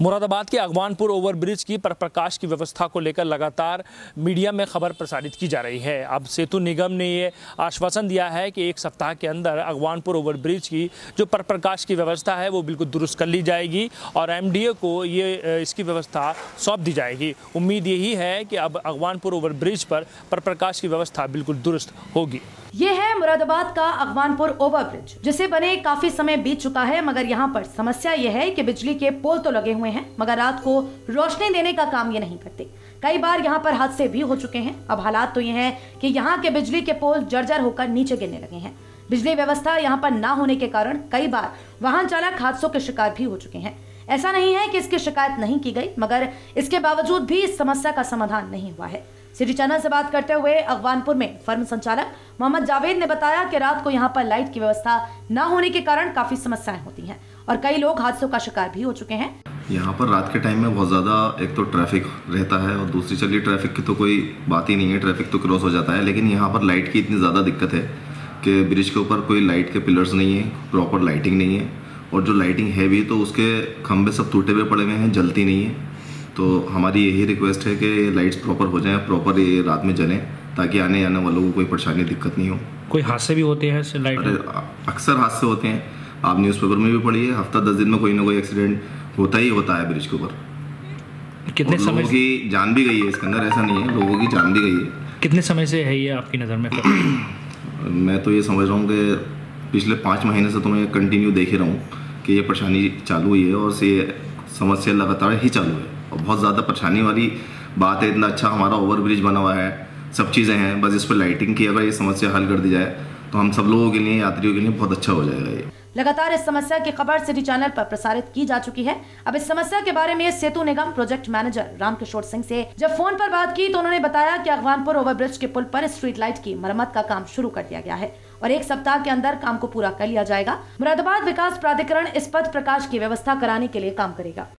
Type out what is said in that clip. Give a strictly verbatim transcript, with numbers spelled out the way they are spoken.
मुरादाबाद के अगवानपुर ओवरब्रिज की प्रकाश की व्यवस्था को लेकर लगातार मीडिया में खबर प्रसारित की जा रही है। अब सेतु निगम ने ये आश्वासन दिया है कि एक सप्ताह के अंदर अगवानपुर ओवरब्रिज की जो प्रकाश की व्यवस्था है वो बिल्कुल दुरुस्त कर ली जाएगी और एमडीए को ये इसकी व्यवस्था सौंप दी जाएगी। उम्मीद यही है कि अब अगवानपुर ओवरब्रिज पर प्रकाश की व्यवस्था बिल्कुल दुरुस्त होगी। ये है मुरादाबाद का अगवानपुर ओवरब्रिज, जिसे बने काफी समय बीत चुका है, मगर यहाँ पर समस्या ये है कि बिजली के पोल तो लगे हुए हैं मगर रात को रोशनी देने का काम ये नहीं करते। कई बार यहाँ पर हादसे भी हो चुके हैं। अब हालात तो ये हैं कि यहाँ के बिजली के पोल जर्जर होकर नीचे गिरने लगे हैं। बिजली व्यवस्था यहाँ पर ना होने के कारण कई बार वाहन चालक हादसों के शिकार भी हो चुके हैं। ऐसा नहीं है कि इसकी शिकायत नहीं की गई, मगर इसके बावजूद भी इस समस्या का समाधान नहीं हुआ है। सिटी चैनल से बात करते हुए अगवानपुर में फर्म संचालक मोहम्मद जावेद ने बताया कि रात को यहाँ पर लाइट की व्यवस्था न होने के कारण काफी समस्याएं होती हैं और कई लोग हादसों का शिकार भी हो चुके हैं। यहाँ पर रात के टाइम में बहुत ज़्यादा एक तो ट्रैफिक रहता है और दूसरी चलिए ट्रैफिक की तो कोई बात ही नहीं है, ट्रैफिक तो क्रॉस हो जाता है, लेकिन यहाँ पर लाइट की इतनी ज़्यादा दिक्कत है कि ब्रिज के ऊपर कोई लाइट के पिलर्स नहीं है, प्रॉपर लाइटिंग नहीं है और जो लाइटिंग है भी तो उसके खंभे सब टूटे हुए पड़े हुए हैं, जलती नहीं है। तो हमारी यही रिक्वेस्ट है कि लाइट्स प्रॉपर हो जाएं, प्रॉपर ये रात में जलें ताकि आने जाने वालों को कोई परेशानी दिक्कत नहीं हो। कोई हादसे भी होते हैं इससे लाइट? अक्सर हादसे होते हैं, आप न्यूज़पेपर में भी पढ़िए, हफ्ता दस दिन में कोई ना कोई एक्सीडेंट होता ही होता है ब्रिज के ऊपर। कितने समय लोगों की जान भी गई है इसके अंदर, ऐसा नहीं है, लोगों की जान भी गई है। कितने समय से है ये आपकी नज़र में? मैं तो ये समझ रहा हूँ कि पिछले पाँच महीने से तो मैं कंटिन्यू देख ही रहा हूँ कि ये परेशानी चालू हुई है और ये समस्या लगातार ही चालू है और बहुत ज़्यादा परेशानी वाली बात है। इतना अच्छा हमारा ओवरब्रिज बना हुआ है, सब चीज़ें हैं, बस इस पर लाइटिंग की अगर ये समस्या हल कर दी जाए तो हम सब लोगों के लिए, यात्रियों के लिए बहुत अच्छा हो जाएगा। ये लगातार इस समस्या की खबर सिटी चैनल पर प्रसारित की जा चुकी है। अब इस समस्या के बारे में सेतु निगम प्रोजेक्ट मैनेजर रामकिशोर सिंह से जब फोन पर बात की तो उन्होंने बताया कि अगवानपुर ओवरब्रिज के पुल पर स्ट्रीट लाइट की मरम्मत का काम शुरू कर दिया गया है और एक सप्ताह के अंदर काम को पूरा कर लिया जाएगा। मुरादाबाद विकास प्राधिकरण इस पथ प्रकाश की व्यवस्था कराने के लिए काम करेगा।